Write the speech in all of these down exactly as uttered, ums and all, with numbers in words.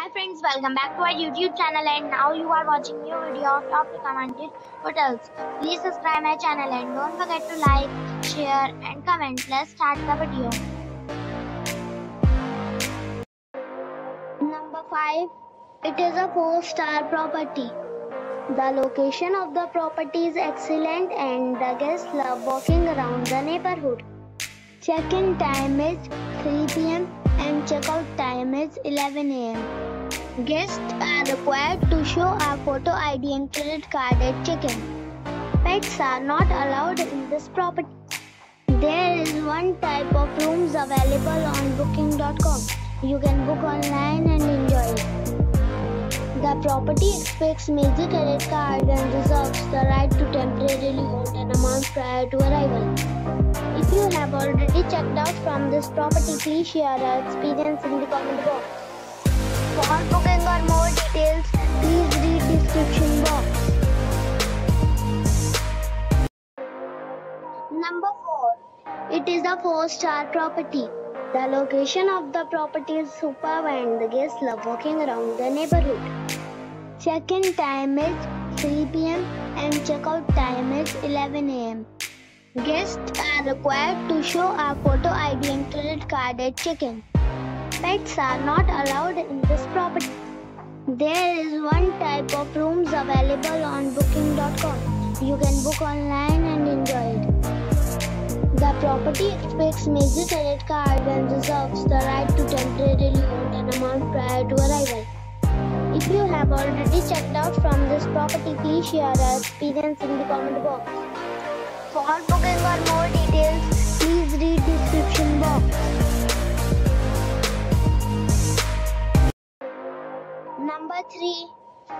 Hi friends, welcome back to our YouTube channel and now you are watching new video of top recommended hotels. Please subscribe my channel and don't forget to like, share and comment. Let's start the video. Number five. It is a four star property. The location of the property is excellent and the guests love walking around the neighborhood. Check-in time is three p m and check-out time is eleven a m Guests are required to show a photo I D and credit card at check-in. Pets are not allowed in this property. There is one type of rooms available on booking dot com. You can book online and enjoy it. The property expects major credit card and reserves the right to temporarily hold an amount prior to arrival. If you have already checked out from this property, please share your experience in the comment box. For booking or more details, please read description box. Number four. It is a four star property. The location of the property is superb and the guests love walking around the neighborhood. Check-in time is three p m and check-out time is eleven a m Guests are required to show a photo I D and credit card at check-in. Pets are not allowed in this property. There is one type of rooms available on booking dot com. You can book online and enjoy it. The property expects major credit card and reserves the right to temporarily hold an amount prior to arrival. If you have already checked out from this property, please share your experience in the comment box. For booking or more details, please read description box. Number three.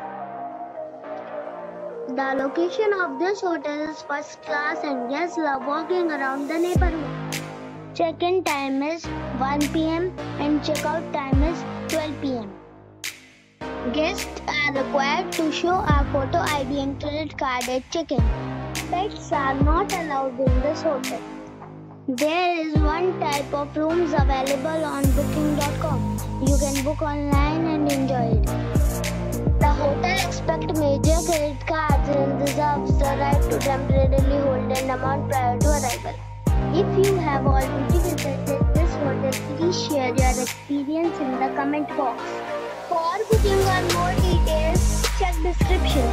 The location of this hotel is first class and guests love walking around the neighborhood. Check-in time is one p m and check-out time is twelve p m Guests are required to show a photo I D and credit card at check-in. Pets are not allowed in this hotel. There is one type of rooms available on booking dot com. You can book online and enjoy it. The hotel expects major credit cards and reserves the right to temporarily hold an amount prior to arrival. If you have already visited this hotel, please share your experience in the comment box. For booking or more details, check description.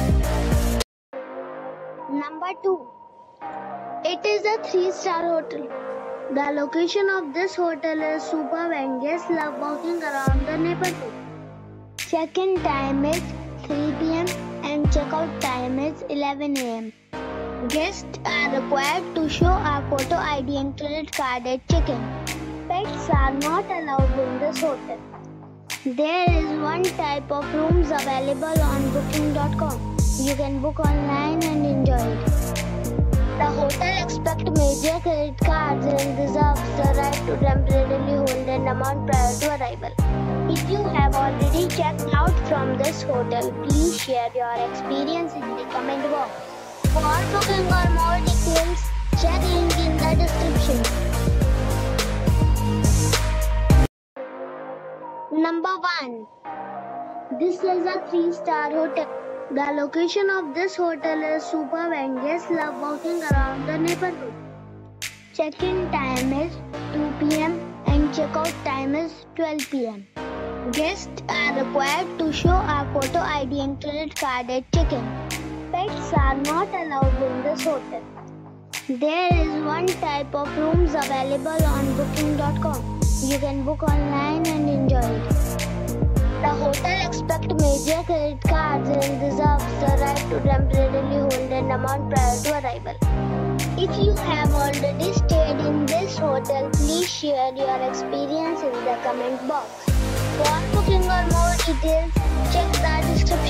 Number two. It is a three star hotel. The location of this hotel is superb and guests love walking around the neighborhood. Check-in time is three p m and check-out time is eleven a m Guests are required to show a photo I D and credit card at check-in. Pets are not allowed in this hotel. There is one type of rooms available on booking dot com. You can book online and enjoy it. The hotel expects major credit cards and reserves the right to temporarily hold an amount prior to arrival. If you have already checked out from this hotel, please share your experience in the comment box. For booking or more details, check link in the description. Number one. This is a three star hotel. The location of this hotel is superb and guests love walking around the neighborhood. Check-in time is two p m and check-out time is twelve p m Guests are required to show a photo I D and credit card at check-in. Pets are not allowed in this hotel. There is one type of rooms available on booking dot com. You can book online and enjoy it. The hotel expects major credit cards and reserves the right to temporarily hold an amount prior to arrival. If you have already stayed in this hotel, please share your experience in the comment box. For booking or more details, check the description.